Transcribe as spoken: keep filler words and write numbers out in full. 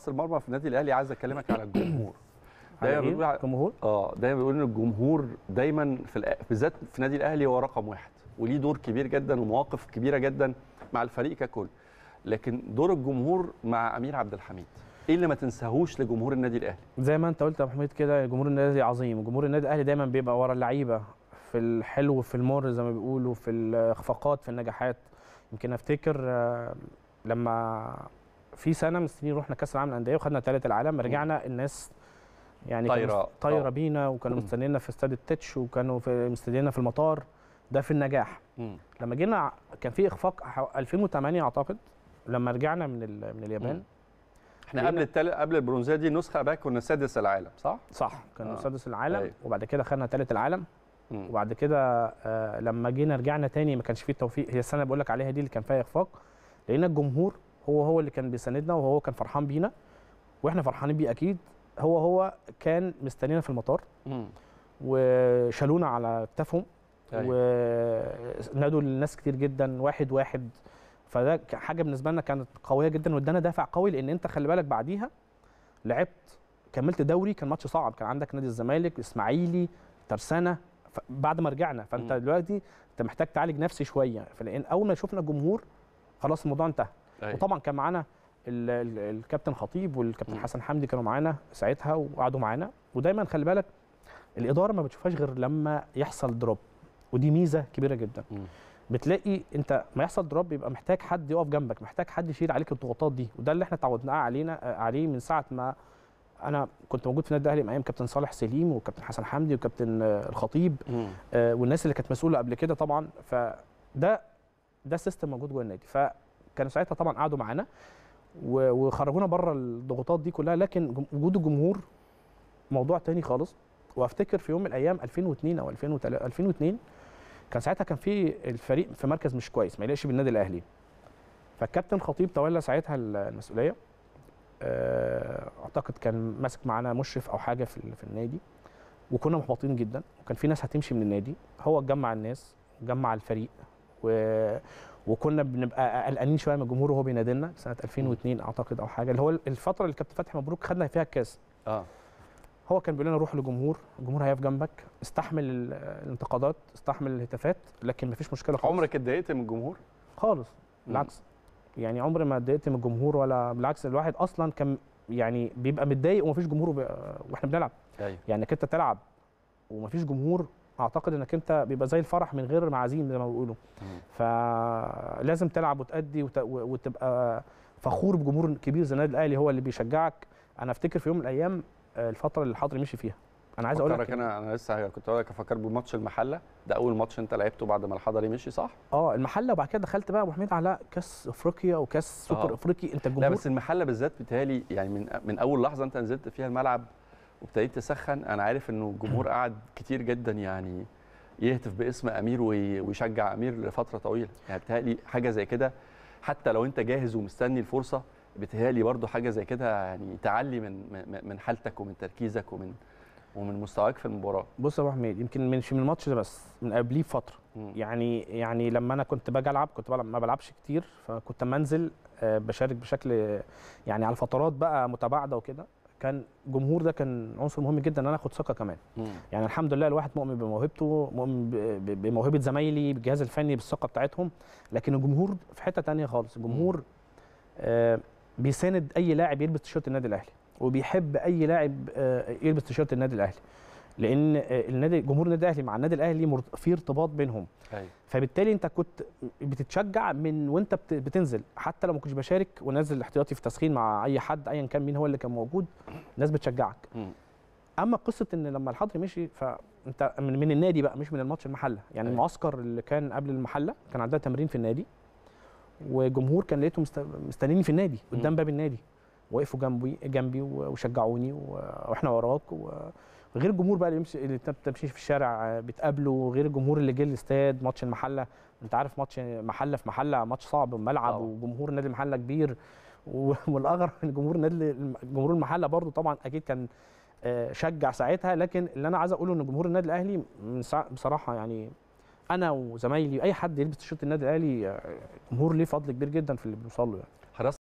حراسه المرمى في النادي الاهلي عايز اكلمك على الجمهور. دايما بيقول على الجمهور اه دايما بيقول ان الجمهور دايما في الأ... بالذات في النادي الاهلي هو رقم واحد، وليه دور كبير جدا ومواقف كبيره جدا مع الفريق ككل. لكن دور الجمهور مع امير عبد الحميد ايه اللي ما تنساهوش لجمهور النادي الاهلي؟ زي ما انت قلت يا ابو حميد كده، جمهور النادي الاهلي عظيم. جمهور النادي الاهلي دايما بيبقى ورا اللعيبه في الحلو وفي المر زي ما بيقولوا، في الاخفاقات في النجاحات. يمكن افتكر لما في سنه من السنين رحنا كاس العالم للانديه وخدنا ثالث العالم، رجعنا الناس يعني طايره طايره بينا، وكانوا مستنينا في استاد التتش، وكانوا في مستنينا في المطار. ده في النجاح. مم. لما جينا كان في اخفاق ألفين وثمانية اعتقد لما رجعنا من من اليابان. مم. احنا قبل التل... قبل البرونزيه دي نسخه بقى كنا سادس العالم صح؟ صح كنا آه. سادس العالم. أيوه. وبعد كده خدنا ثالث العالم. مم. وبعد كده آه لما جينا رجعنا تاني ما كانش فيه توفيق. هي السنه اللي بقول لك عليها دي اللي كان فيها اخفاق، لان الجمهور هو هو اللي كان بيساندنا، وهو كان فرحان بينا واحنا فرحانين بيه اكيد. هو هو كان مستنينا في المطار. مم. وشالونا على كتافهم. أيوه. ونادوا للناس كتير جدا واحد واحد. فده حاجه بالنسبه لنا كانت قويه جدا، وادانا دافع قوي، لان انت خلي بالك بعديها لعبت كملت دوري، كان ماتش صعب، كان عندك نادي الزمالك، اسماعيلي، ترسانه بعد ما رجعنا. فانت م. دلوقتي انت محتاج تعالج نفسي شويه، فلان اول ما شفنا الجمهور خلاص الموضوع انتهى. أي. وطبعا كان معانا الكابتن خطيب والكابتن م. حسن حمدي كانوا معانا ساعتها وقعدوا معانا. ودايما خلي بالك الاداره ما بتشوفهاش غير لما يحصل دروب، ودي ميزه كبيره جدا. م. بتلاقي انت ما يحصل دروب يبقى محتاج حد يقف جنبك، محتاج حد يشيل عليك الضغوطات دي، وده اللي احنا تعودنا علينا عليه من ساعه ما انا كنت موجود في النادي الاهلي ايام كابتن صالح سليم وكابتن حسن حمدي وكابتن الخطيب آه والناس اللي كانت مسؤوله قبل كده طبعا. فده ده سيستم موجود جوه النادي. فكانوا ساعتها طبعا قعدوا معانا وخرجونا بره الضغوطات دي كلها. لكن وجود الجمهور موضوع تاني خالص. وافتكر في يوم من الايام ألفين واثنين او ألفين واثنين كان ساعتها كان في الفريق في مركز مش كويس ما يلاقيش بالنادي الاهلي. فالكابتن خطيب تولى ساعتها المسؤوليه. اعتقد كان ماسك معانا مشرف او حاجه في في النادي، وكنا محبطين جدا، وكان في ناس هتمشي من النادي. هو جمع الناس وجمع الفريق و... وكنا بنبقى قلقانين شويه من الجمهور وهو بينادلنا سنه ألفين واثنين اعتقد او حاجه، اللي هو الفتره اللي كابتن فتحي مبروك خدنا فيها الكاس. اه هو كان بيقول لنا روح للجمهور، الجمهور هيقف جنبك، استحمل الانتقادات، استحمل الهتافات، لكن مفيش مشكله خالص. عمرك اتضايقت من الجمهور؟ خالص بالعكس. يعني عمري ما اتضايقت من الجمهور، ولا بالعكس. الواحد اصلا كان يعني بيبقى متضايق ومفيش جمهور وب... واحنا بنلعب. أيوة. يعني انك انت تلعب ومفيش جمهور، اعتقد انك انت بيبقى زي الفرح من غير معازيم زي ما بيقولوا. فلازم تلعب وتأدي وت... وتبقى فخور بجمهور كبير زي النادي الاهلي هو اللي بيشجعك. انا افتكر في يوم من الايام الفتره اللي الحضري مشي فيها، انا عايز اقول لك انا انا لسه كنت اقول لك افكر بماتش المحله ده، اول ماتش انت لعبته بعد ما الحضري مشي صح؟ اه المحله. وبعد كده دخلت بقى ابو حميد على كاس افريقيا وكاس سوبر افريقي. انت الجمهور لا بس المحله بالذات بيتهيألي يعني من من اول لحظه انت نزلت فيها الملعب وابتديت تسخن، انا عارف انه الجمهور قعد كتير جدا يعني يهتف باسم امير ويشجع امير لفتره طويله. يعني بيتهيألي حاجه زي كده حتى لو انت جاهز ومستني الفرصه، بيتهيألي برضو حاجه زي كده يعني تعلي من من حالتك ومن تركيزك ومن ومن مستواك في المباراه. بص يا ابو حميد، يمكن مش من الماتش ده بس، من قبليه بفتره. م. يعني يعني لما انا كنت باجي العب كنت بلعب ما بلعبش كتير، فكنت اما انزل بشارك بشكل يعني على فترات بقى متباعده وكده. كان الجمهور ده كان عنصر مهم جدا ان انا اخد ثقه كمان. م. يعني الحمد لله الواحد مؤمن بموهبته، مؤمن بموهبه زمايلي، بالجهاز الفني، بالثقه بتاعتهم. لكن الجمهور في حته ثانيه خالص. الجمهور آه بيساند اي لاعب يلبس تيشيرت النادي الاهلي، وبيحب اي لاعب يلبس تيشيرت النادي الاهلي، لان النادي جمهور النادي الاهلي مع النادي الاهلي في ارتباط بينهم. أيوة. فبالتالي انت كنت بتتشجع من وانت بتنزل، حتى لو ما كنتش بشارك ونازل احتياطي في تسخين مع اي حد ايا كان مين هو اللي كان موجود، الناس بتشجعك. م. اما قصه ان لما الحضري مشي فانت من, من النادي بقى، مش من الماتش المحله. يعني أيوة. المعسكر اللي كان قبل المحله كان عندنا تمرين في النادي، وجمهور كان لقيتهم مستنيني في النادي قدام باب النادي، وقفوا جنبي جنبي وشجعوني واحنا وراك. وغير الجمهور بقى اللي يمشي اللي بتمشي في الشارع بتقابله، وغير الجمهور اللي جه الاستاد ماتش المحله. انت عارف ماتش محله في محله ماتش صعب، ملعب وجمهور نادي المحله كبير. والاغرب ان جمهور نادي جمهور المحله برضو طبعا اكيد كان شجع ساعتها. لكن اللي انا عايز اقوله ان جمهور النادي الاهلي بصراحه يعني انا وزمايلي اي حد يلبس تيشيرت النادي الاهلي جمهور ليه فضل كبير جدا في اللي بنوصل له يعني.